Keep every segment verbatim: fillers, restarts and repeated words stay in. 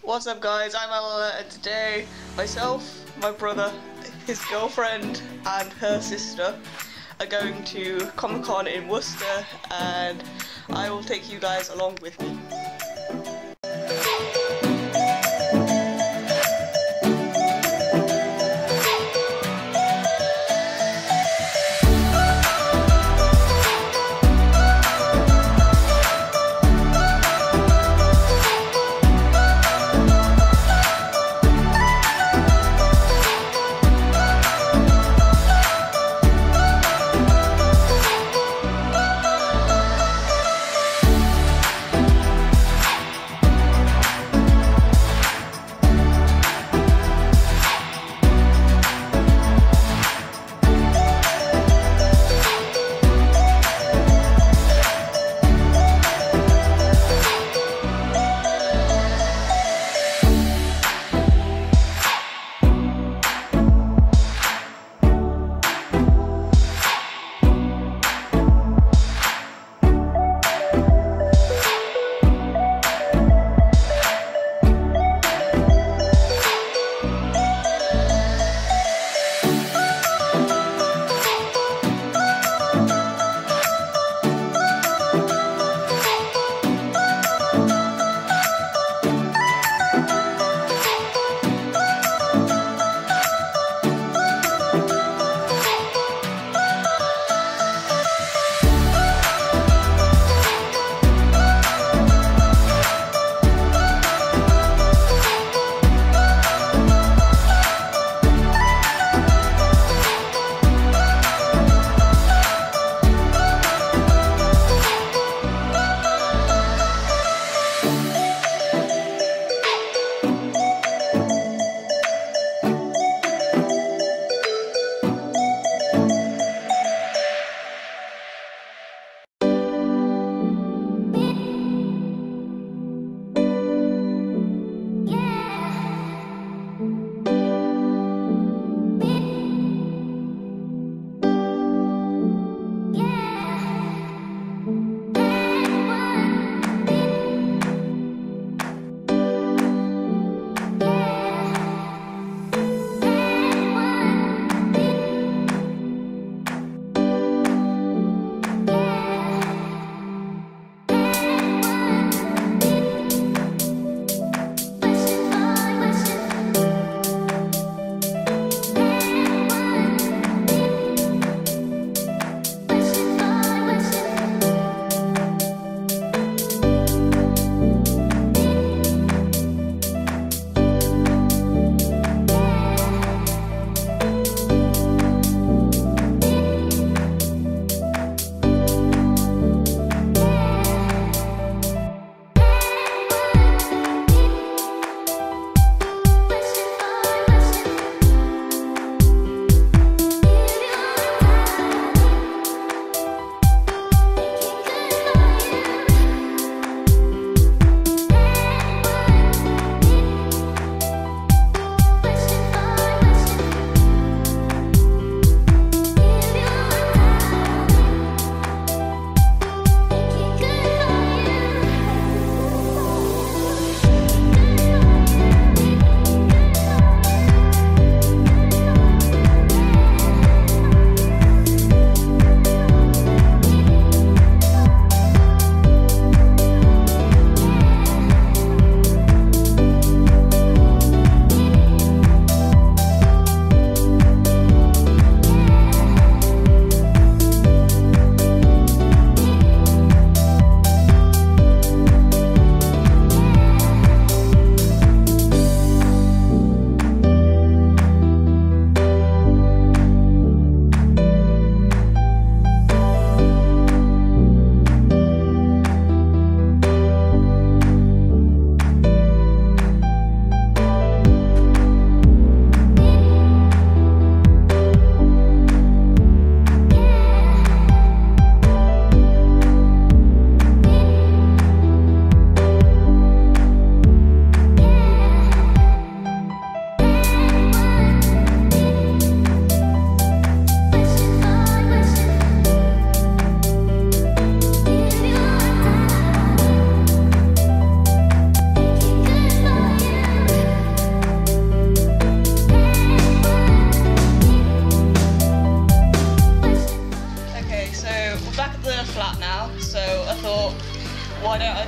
What's up guys, I'm Ella, and today myself, my brother, his girlfriend and her sister are going to Comic Con in Worcester, and I will take you guys along with me.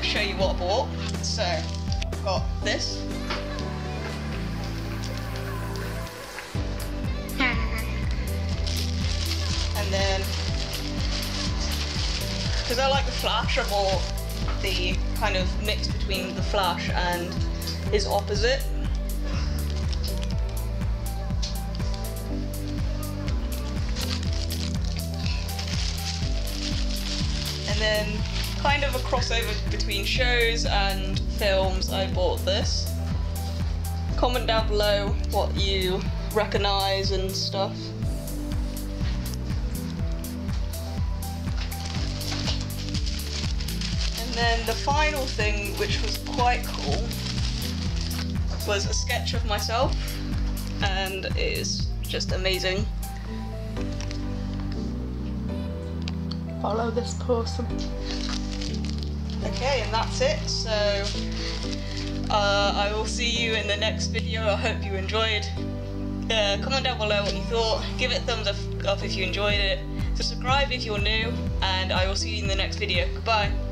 show you what I bought. So, I've got this. And then, because I like the Flash, I bought the kind of mix between the Flash and his opposite. And then, kind of a crossover between shows and films, I bought this. Comment down below what you recognise and stuff. And then the final thing, which was quite cool, was a sketch of myself, and it is just amazing. Follow this person. Okay, and that's it. So uh, I will see you in the next video. I hope you enjoyed. Uh, comment down below what you thought. Give it a thumbs up if you enjoyed it. Subscribe if you're new, and I will see you in the next video. Goodbye.